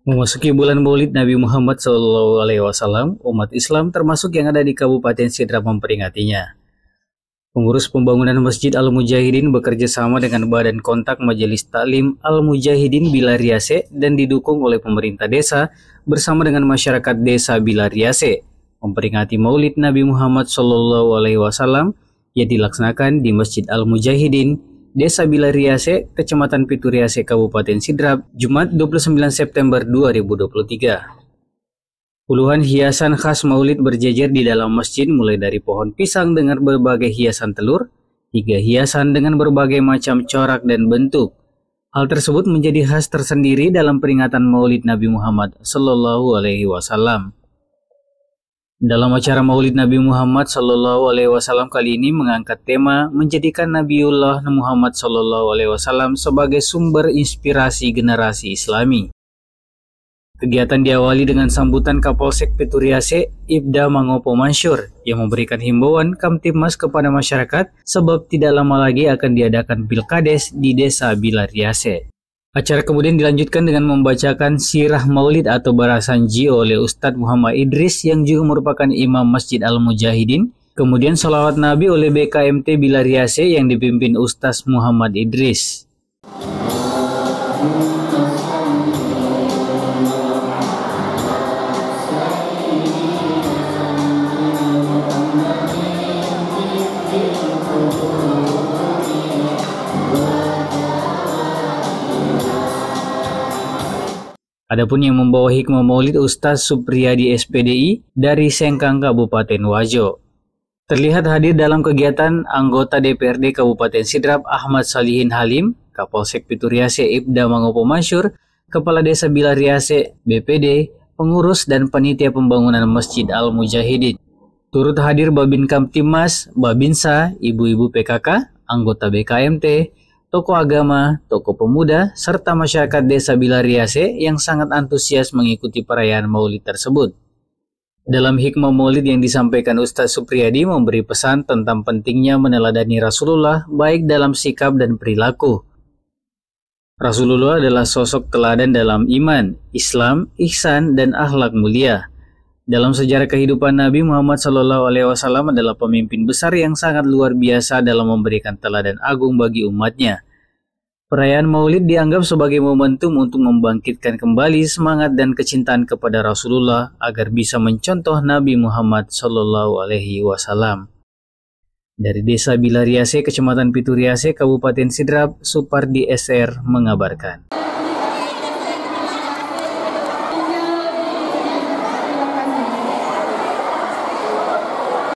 Memasuki bulan Maulid Nabi Muhammad SAW, umat Islam termasuk yang ada di Kabupaten Sidrap memperingatinya. Pengurus pembangunan Masjid Al-Mujahidin bekerja sama dengan Badan Kontak Majelis Taklim Al-Mujahidin Bilariase dan didukung oleh pemerintah desa bersama dengan masyarakat desa Bilariase memperingati Maulid Nabi Muhammad SAW yang dilaksanakan di Masjid Al-Mujahidin Desa Bilariase, Kecamatan Pituriase, Kabupaten Sidrap, Jumat 29 September 2023. Puluhan hiasan khas Maulid berjejer di dalam masjid mulai dari pohon pisang dengan berbagai hiasan telur, hingga hiasan dengan berbagai macam corak dan bentuk. Hal tersebut menjadi khas tersendiri dalam peringatan Maulid Nabi Muhammad SAW. Dalam acara Maulid Nabi Muhammad SAW kali ini mengangkat tema menjadikan Nabiullah Muhammad SAW sebagai sumber inspirasi generasi Islami. Kegiatan diawali dengan sambutan Kapolsek Pituriase, Ibda Mangopo Mansyur, yang memberikan himbauan Kamtibmas kepada masyarakat sebab tidak lama lagi akan diadakan Pilkades di Desa Bilariase. Acara kemudian dilanjutkan dengan membacakan Sirah Maulid atau Barasanji oleh Ustadz Muhammad Idris yang juga merupakan Imam Masjid Al-Mujahidin. Kemudian sholawat Nabi oleh BKMT Bilariase yang dipimpin Ustadz Muhammad Idris. Adapun yang membawa hikmah maulid Ustaz Supriyadi SPDI dari Sengkang Kabupaten Wajo. Terlihat hadir dalam kegiatan anggota DPRD Kabupaten Sidrap Ahmad Salihin Halim, Kapolsek Pituriase Ibda Mangopo Mansyur, Kepala Desa Bilariase, BPD, pengurus dan panitia pembangunan Masjid Al-Mujahidin. Turut hadir Babin Kamtibmas, Babinsa, ibu-ibu PKK, anggota BKMT, tokoh agama, tokoh pemuda, serta masyarakat desa Bilariase yang sangat antusias mengikuti perayaan maulid tersebut. Dalam hikmah maulid yang disampaikan Ustaz Supriyadi memberi pesan tentang pentingnya meneladani Rasulullah baik dalam sikap dan perilaku. Rasulullah adalah sosok teladan dalam iman, Islam, ihsan, dan akhlak mulia. Dalam sejarah kehidupan Nabi Muhammad SAW adalah pemimpin besar yang sangat luar biasa dalam memberikan teladan agung bagi umatnya. Perayaan Maulid dianggap sebagai momentum untuk membangkitkan kembali semangat dan kecintaan kepada Rasulullah agar bisa mencontoh Nabi Muhammad SAW. Dari Desa Bilariase, Kecamatan Pituriase, Kabupaten Sidrap, Supardi SR mengabarkan.